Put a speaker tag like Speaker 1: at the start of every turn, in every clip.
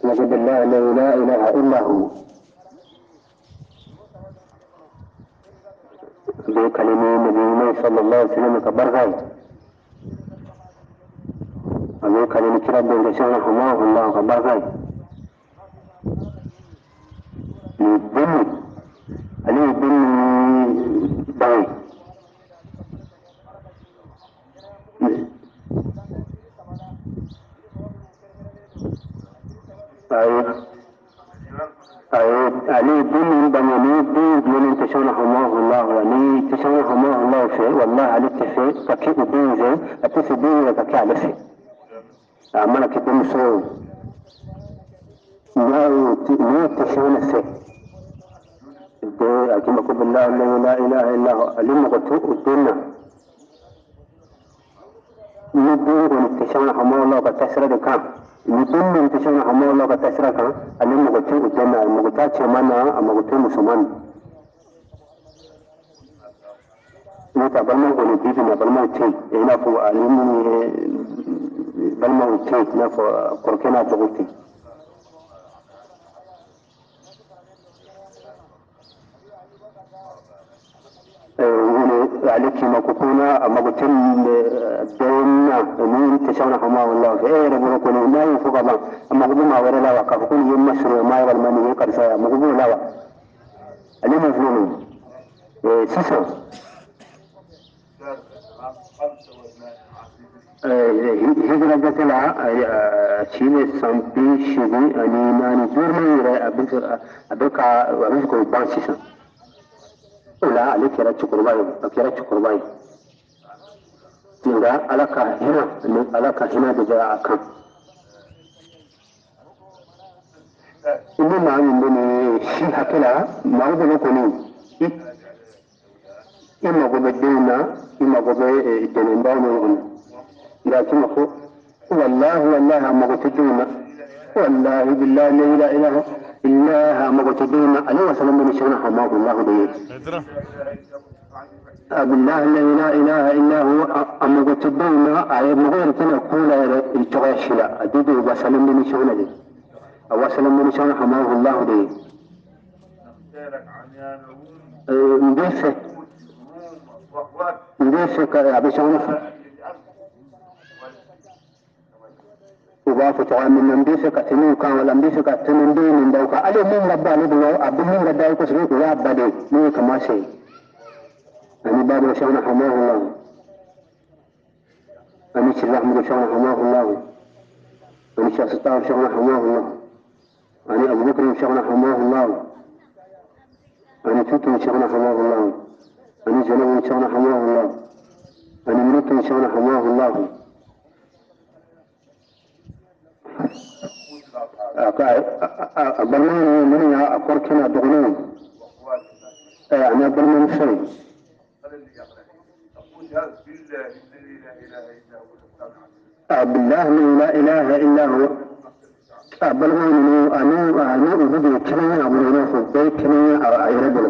Speaker 1: نجد الله الذي لا إله إلا هو بكلمة نبينا صلى الله عليه وسلم كبرغاي بكلمة رب لسانه الله كبرغاي يبني عليه يبني باي عليه بن بنيامين بن تشونه الله يعني تشونه الله في والله عليك في فكيف بين زي أتسبين وتكي على في عملك بن سو ما تشونه في ده أكيد مكتوب الله لا إله إلا هو علم قطوع الدنيا يبين تشونه الله بتسرد كام mutum ta shan amma Allah ka tasira kan annan mugutin ujanna muguta ce mana a mugutin musulman ne ta balma ko ne bibi na balma ce ina fu alimu balma ce na fu korkena ta gutti عليك ما كنا أما قلت الدنيا من تشانا حما الله في أي ربنا كنا لا يفوق الله أما قلنا ما ولا لا وكفكون يوم مسر ما يبغى الماني يكر سايا أما قلنا لا اللي مفهوم سيسو هجرة جتلا شيء سامبي شيء أني ما نقول ما يرى أبيك بانسيسا لا عليك يا شكرباي أكيد شكرباي تيجا على كهنا بجاء أكان إنما عندنا شيء هكذا ما هو بنقولي إما قبضنا إما قبض الدنيا لكن أخو والله ما قتدونا والله بالله لا إله إلا هو إلا ما قتدونا عليه وسلم من شأنه حماه الله بيه بالله لا إله إلا هو أما قتدونا أي مغير كنا قول التغاشلة أدوده وسلم من شأنه أو وسلم من شأنه حماه الله بيه نديسك أبي شأنه وبافو تعال من نمديسك تنين كان ولا نمديسك تنين دين من دوكا علي من ربا نبلو أبو من ربا يكسرك يا بدي مين كما شيء أنا باب شأن حماه الله أنا شرح من شأن حماه الله أنا شاستار شأن حماه الله أنا أبو بكر شأن حماه الله أنا توت شأن حماه الله أنا جنب شأن حماه الله أنا ملك شأن حماه الله برنامج من أقول كنا دغنون أنا برنامج شيء بالله لا إله إلا هو برنامج أنا أبدي كنا أبغى في البيت كنا أعرضه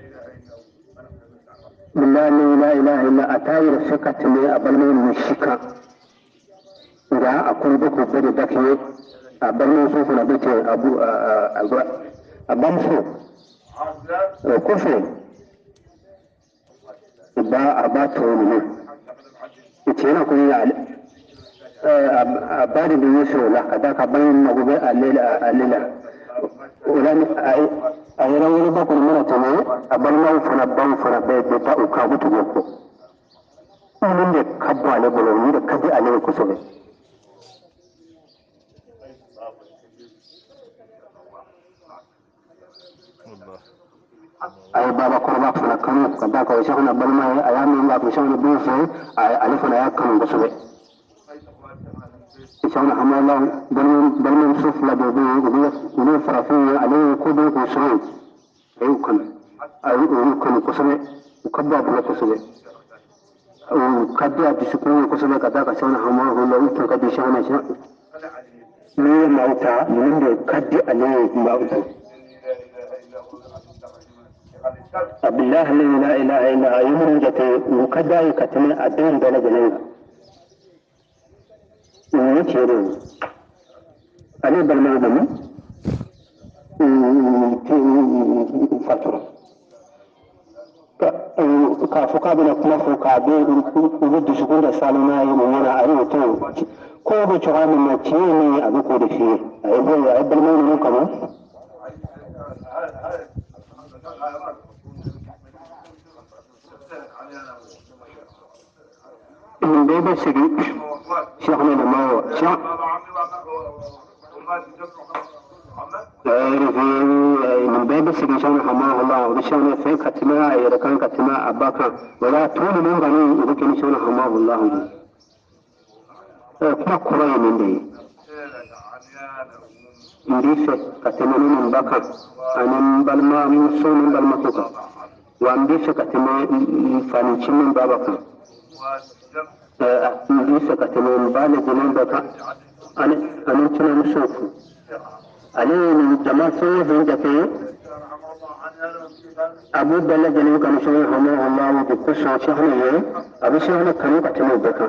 Speaker 1: بالله لا إله إلا أتاير سكت من برنامج الشكا إذا أقول بكم بدي دكتور برنامج سوف نبيت أبامسو كوفي أباتو منه إتينا كوني أبادي بيسرو لا كذاك بين مغبى الليلة ولان أيرا ولبا كل مرة تمام أبلنا فنا بيت بتاع وكابوتو يكو من يكبر عليه بلو من يكبر عليه كسبه أي بابا كرباك فنا كانوا كذاك ويشوفنا بلما أيام من بعد ويشوفنا بيوفي ألفنا يأكلون بسوي يشوفنا حمى الله بلما نشوف لدوبي وليه فرافين عليه كوبي وشرين أيوكن كسوي وكبا بلا كسوي وكبا بسكون كسوي كذاك يشوفنا حمى الله يمكن كذا يشوفنا من موتا من كذا عليه موتا بالله لا إله إلا هو يمر جتي وكذا يكتمل الدين بلد لنا ويكيرون عليه بالمعدم fatura ka fo ka bena kuma fo ka be ubu dusukun da saluna yi mun yana ari to ko be cewa min na ce ne a ko da shi ai boye ai balmai ne kama من باب السجود شيخنا لما هو شيخ من باب السجود شيخنا حماه الله وشيخنا في كتما إذا كان كتما أباكا ولا طول من غني إذا كان شيخنا حماه الله كما قرأي من دي إنديسة كتما من بكا أنا بالما مصون بالمتوكا وأنديسة كتما فانيشي من بابكا إنديسة كتما بالي من بكا أنا كنا نشوفه عليه من جماعة سنة عندك أبو بلا جنوب كان شيء حماه الله وبكسر شهره أبو شهره كانوا كتما بكا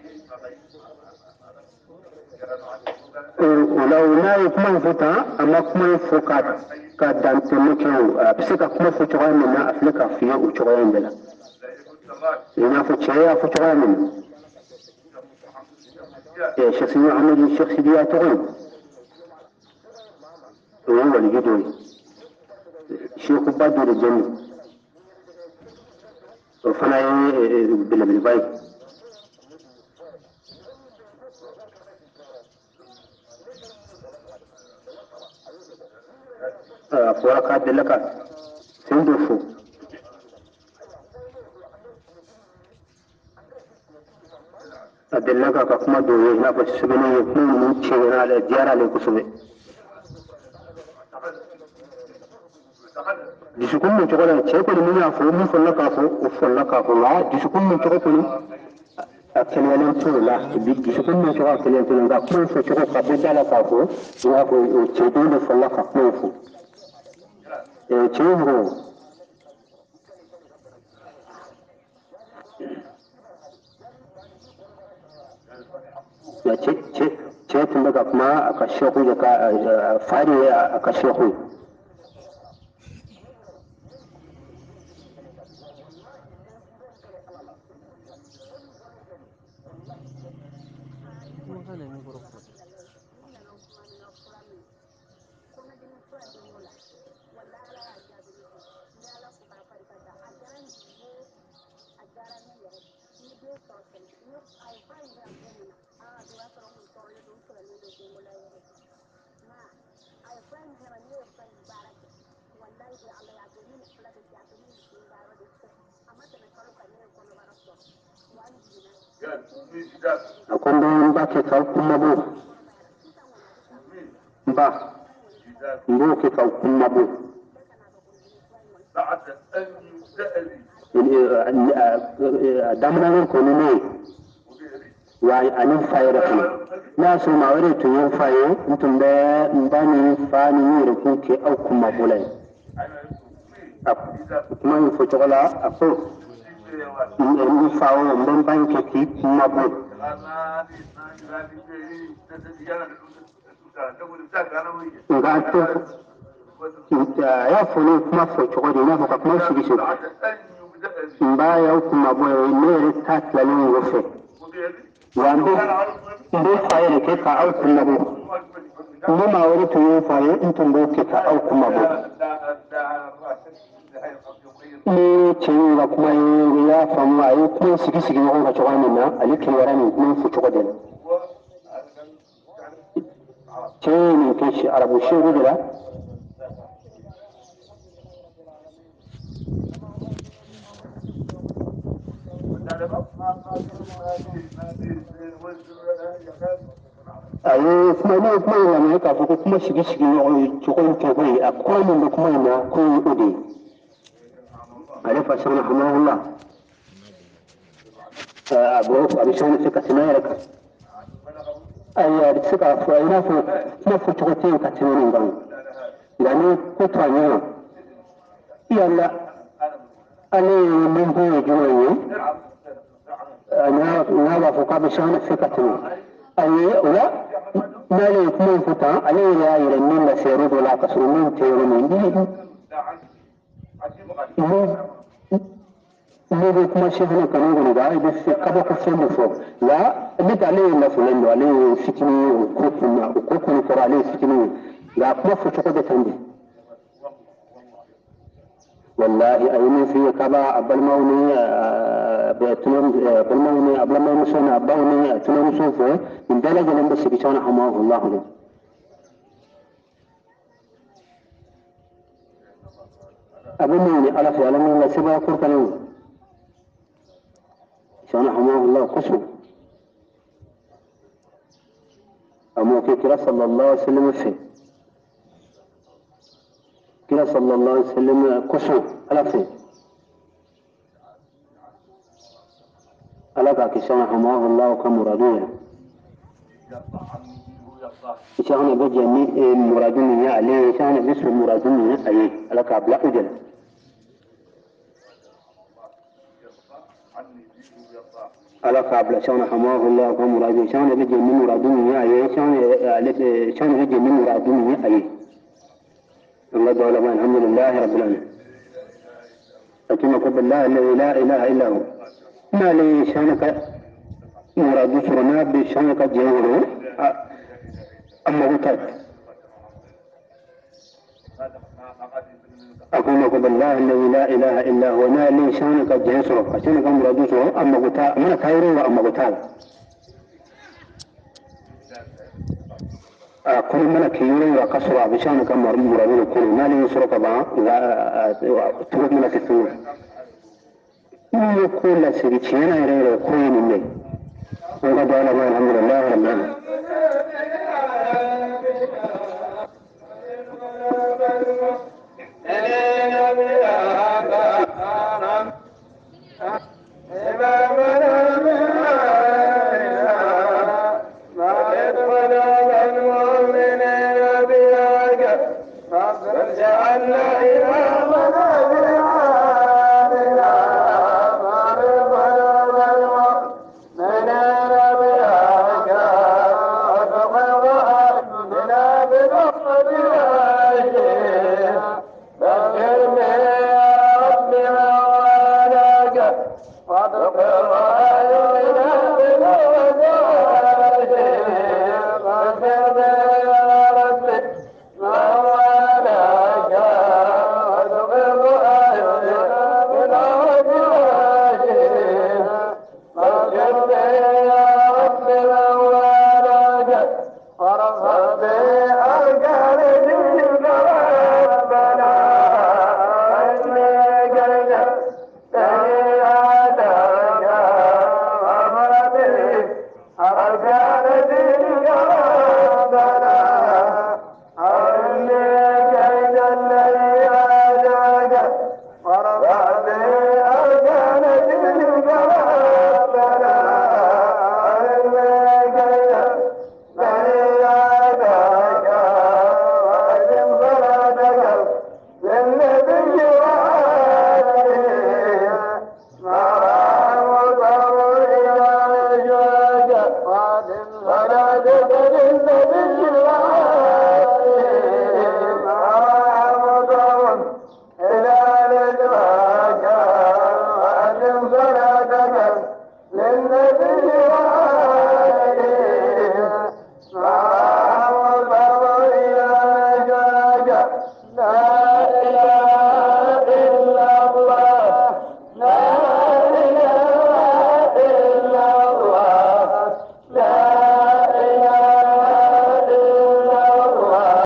Speaker 1: ولو لا يكمل فتا أما كمل فكات كدام تمكيو بسكا كمل فتوى من أفلك فيه وتوى عندنا لنا فتوى فتوى من شخصية عمل الشخصية تغيب وهو الجدول شيخ بدر الجنة وفلا بالباي فورقات لك سندوفو أدلك كما دوي هنا بسبنا يكون من شيء على الديار على كسبه جسكون من تقول شيء كل من يعرفه من فلك عفو وفلك عفو لا جسكون من تقول أكلم تولا جسكون من تقول أكلم تولا كل فترة قبل ذلك عفو يعرفوا تدون فلك عفو تيمرو ce tun daga kuma a kashe ku da fari a kashe ku akwai bayan ba ke kawo kuma bu ba bu ke kawo kuma bu damunan ko ne wa anin fayar ku na so ma wani tun yin fayo mutum da ba ni fa ni ne ku ke au kuma bulai kuma yin fotokola akwai in fawo mun ban ke ki kuma bu nga to ya fone kuma fotokodi na foka kuma shigi mba ya kuma bu ne ta tlalin wofe wande mbe faye ke ka au kuma bu kuma ma wani to yin faye in tun bo ke ka au kuma bu ne ce ga kuma ya famu ayi kuma shigi ne ga tawani na alikin warani kuma fotokodi ce ne ke shi arabu shi gudura ayi kuma ne kuma ya ne ka ko kuma shigi ne ko ko kai akwai mun da kuma na ko ode alifa sana hamdulillah abu shan suka sinayar ka ayya da suka fa ina fa kuma fotokote ka tinin ban gani ko to ne yalla ale mun ko jiwo أنا لا فوق بشأن ثقته أي لا ما لي يكون فتا عليه لا يرمين لا سيرود ولا قصرون تيرمين دي اللي كما شيخنا كانوا يقولوا بس كبا كفن فوق لا اللي عليه ولا فلان عليه سكني وكوكو ترى عليه سكني لا كما فتقد تندي والله أيمن في كبا أبل موني بتنام أبل موني أبل موني سونا أبل موني تنام سوفه من دلجة لما سبيشان حماه الله له أبل موني على في علم الله سبا كرتنو شان حماه الله قسم أمو كلا صلى الله عليه وسلم في كلا صلى الله عليه وسلم قسم على في على ذاك شان حماه الله كمرادية شان بجي مرادية عليه شان بس مرادية أيه على قبل أجل على قبل شان حماه الله كمرادية شان بجي مرادية أيه شان بجي مرادية أيه الله تعالى الحمد لله رب العالمين لكن قبل الله الذي لا إله إلا هو ما لي شانك مراد سرنا بشانك جيره أما وتد أقول قبل الله الذي لا إله إلا هو ما لي شانك جيره شانك مراد سرنا أما وتد من خيره وأما وتد كل ملك يرى قصر بشانك مراد كل ما لي يسرق بعض تقول ملك الثور يقول لا سيرتينا يرى كل مني وقد على ما الحمد لله رب العالمين
Speaker 2: بنصر